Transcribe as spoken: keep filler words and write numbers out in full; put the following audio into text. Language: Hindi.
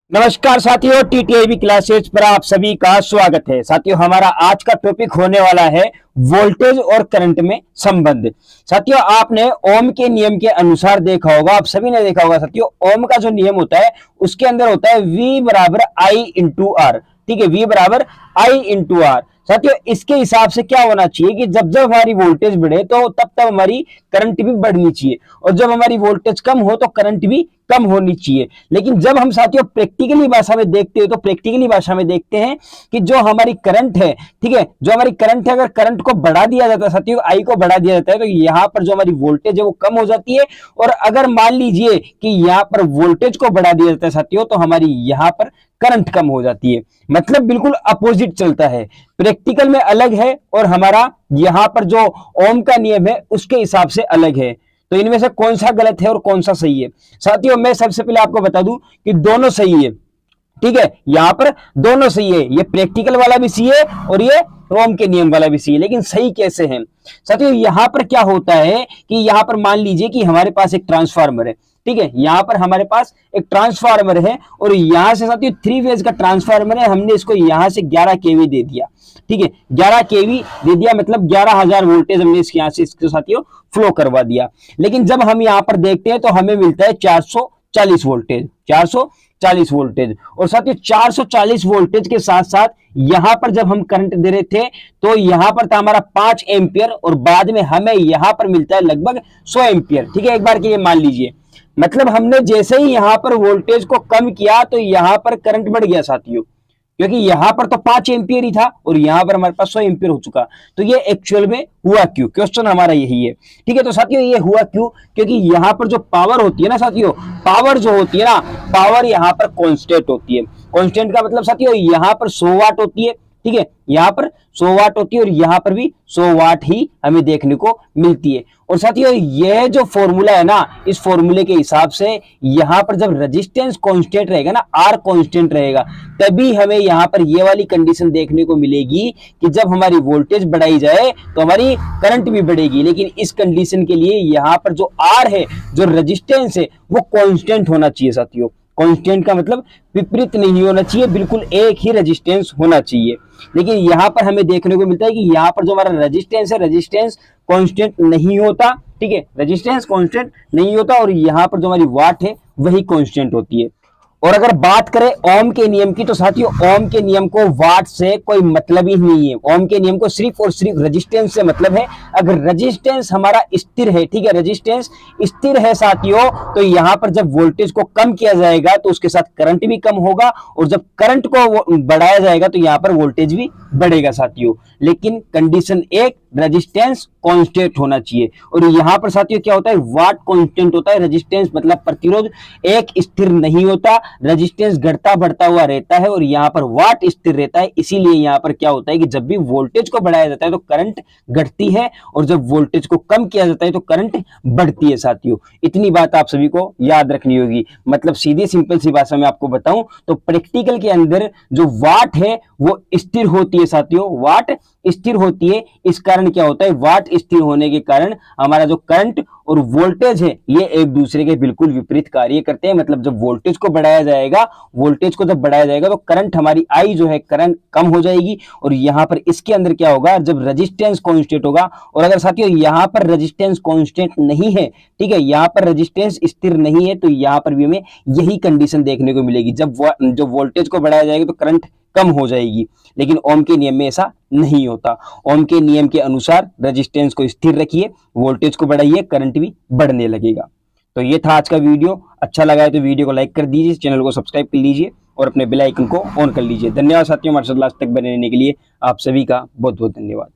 नमस्कार साथियों, टीटीआईबी क्लासेज पर आप सभी का स्वागत है। साथियों, हमारा आज का टॉपिक होने वाला है वोल्टेज और करंट में संबंध। साथियों, आपने ओम के नियम के अनुसार देखा होगा, आप सभी ने देखा होगा। साथियों, ओम का जो नियम होता है उसके अंदर होता है V बराबर आई इंटू आर। ठीक है, V बराबर आई इंटू आर। साथियों, इसके हिसाब से क्या होना चाहिए कि जब जब हमारी वोल्टेज बढ़े तो तब तब हमारी करंट भी बढ़नी चाहिए, और जब हमारी वोल्टेज कम हो तो करंट भी कम होनी चाहिए। लेकिन जब हम साथियों प्रैक्टिकली भाषा में देखते हैं तो प्रैक्टिकली भाषा में देखते हैं कि जो हमारी करंट है, ठीक है, जो हमारी करंट है, अगर करंट को बढ़ा दिया जाता है साथियों, आई को बढ़ा दिया जाता है, तो यहाँ पर जो हमारी वोल्टेज है वो कम हो जाती है। और अगर मान लीजिए कि यहाँ पर वोल्टेज को बढ़ा दिया जाता है साथियों, तो हमारी यहाँ पर करंट कम हो जाती है। मतलब बिल्कुल अपोजिट चलता है, प्रैक्टिकल में अलग है और हमारा यहाँ पर जो ओम का नियम है उसके हिसाब से अलग है। तो इनमें से कौन सा गलत है और कौन सा सही है? साथियों, मैं सबसे पहले आपको बता दूं कि दोनों सही है। ठीक है, यहां पर दोनों सही है, ये प्रैक्टिकल वाला भी सही है और ये ओम के नियम वाला भी सही है। लेकिन सही कैसे है साथियों? यहां पर क्या होता है कि यहां पर मान लीजिए कि हमारे पास एक ट्रांसफार्मर है। ठीक है, यहां पर हमारे पास एक ट्रांसफार्मर है और यहां से साथियों थ्री फेज का ट्रांसफार्मर है, हमने इसको यहां से ग्यारह केवी दे दिया। ठीक है, ग्यारह केवी दे दिया, मतलब ग्यारह हजार वोल्टेज हमने इसके यहां से इसके साथियों फ्लो करवा दिया। लेकिन जब हम यहां पर देखते हैं तो हमें मिलता है चार सौ चालीस वोल्टेज, चार सौ चालीस वोल्टेज। और साथियों चार सौ चालीस वोल्टेज के साथ साथ यहां पर जब हम करंट दे रहे थे तो यहां पर था हमारा पांच एम्पियर और बाद में हमें यहां पर मिलता है लगभग सौ एम्पियर। ठीक है, एक बार के लिए मान लीजिए, मतलब हमने जैसे ही यहां पर वोल्टेज को कम किया तो यहां पर करंट बढ़ गया साथियों, क्योंकि यहां पर तो पांच एम्पियर ही था और यहां पर हमारे पास सौ एम्पियर हो चुका। तो ये एक्चुअल में हुआ क्यों? क्वेश्चन हमारा यही है। ठीक है, तो साथियों ये हुआ क्यों? क्योंकि यहां पर जो पावर होती है ना साथियों, पावर जो होती है ना, पावर यहां पर कांस्टेंट होती है। कांस्टेंट का मतलब साथियों यहां पर सौ वाट होती है। ठीक है, यहां पर सौ वाट होती है और यहां पर भी सौ वाट ही हमें देखने को मिलती है। और साथियों यह जो फॉर्मूला है ना, इस फॉर्मूले के हिसाब से यहां पर जब रेजिस्टेंस कांस्टेंट रहेगा ना, आर कांस्टेंट रहेगा, तभी हमें यहां पर यह वाली कंडीशन देखने को मिलेगी कि जब हमारी वोल्टेज बढ़ाई जाए तो हमारी करंट भी बढ़ेगी। लेकिन इस कंडीशन के लिए यहां पर जो आर है, जो रेजिस्टेंस है, वो कांस्टेंट होना चाहिए साथियों। कांस्टेंट का मतलब विपरीत नहीं होना चाहिए, बिल्कुल एक ही रेजिस्टेंस होना चाहिए। लेकिन यहां पर हमें देखने को मिलता है कि यहां पर जो हमारा रेजिस्टेंस है, रेजिस्टेंस कांस्टेंट नहीं होता। ठीक है, रेजिस्टेंस कांस्टेंट नहीं होता और यहां पर जो हमारी वाट है वही कांस्टेंट होती है। और अगर बात करें ओम के नियम की तो साथियों ओम के नियम को वाट से कोई मतलब ही नहीं है। ओम के नियम को सिर्फ और सिर्फ रेजिस्टेंस से मतलब है। अगर रेजिस्टेंस हमारा स्थिर है, ठीक है, रेजिस्टेंस स्थिर है साथियों, तो यहां पर जब वोल्टेज को कम किया जाएगा तो उसके साथ करंट भी कम होगा, और जब करंट को बढ़ाया जाएगा तो यहां पर वोल्टेज भी बढ़ेगा साथियों। लेकिन कंडीशन एक, रेजिस्टेंस कांस्टेंट होना चाहिए। और यहां पर साथियों क्या होता है, वाट कांस्टेंट होता है। रेजिस्टेंस मतलब प्रतिरोध एक स्थिर नहीं होता, रेजिस्टेंस घटता बढ़ता हुआ रहता है और यहां पर वाट स्थिर रहता है। इसीलिए यहां पर क्या होता है कि जब भी वोल्टेज को बढ़ाया जाता है तो करंट घटती है, और जब वोल्टेज को कम किया जाता है तो करंट बढ़ती है साथियों। इतनी बात आप सभी को याद रखनी होगी। मतलब सीधी सिंपल सी भाषा में आपको बताऊं तो प्रैक्टिकल के अंदर जो वाट है वो स्थिर होती है साथियों, वाट स्थिर होती है। इस कारण क्या होता है, वाट स्थिर होने के कारण हमारा जो करंट और वोल्टेज है ये एक दूसरे के बिल्कुल विपरीत कार्य करते हैं। मतलब जब वोल्टेज को बढ़ाया जाएगा, वोल्टेज को जब बढ़ाया जाएगा तो करंट हमारी आई जो है करंट कम हो जाएगी। और यहां पर इसके अंदर क्या होगा, जब रेजिस्टेंस कांस्टेंट होगा, और अगर साथियों यहां पर रेजिस्टेंस कांस्टेंट नहीं है, ठीक है, यहां पर रेजिस्टेंस स्थिर नहीं है, तो यहां पर भी हमें यही कंडीशन देखने को मिलेगी। जब जो वोल्टेज को बढ़ाया जाएगा तो करंट कम हो जाएगी। लेकिन ओम के नियम में ऐसा नहीं होता। ओम के नियम के अनुसार रेजिस्टेंस को स्थिर रखिए, वोल्टेज को बढ़ाइए, करंट भी बढ़ने लगेगा। तो ये था आज का वीडियो। अच्छा लगा है तो वीडियो को लाइक कर दीजिए, चैनल को सब्सक्राइब कर लीजिए और अपने बेल आइकन को ऑन कर लीजिए। धन्यवाद साथियों, हमारे साथ लास्ट तक बने रहने के लिए आप सभी का बहुत बहुत धन्यवाद।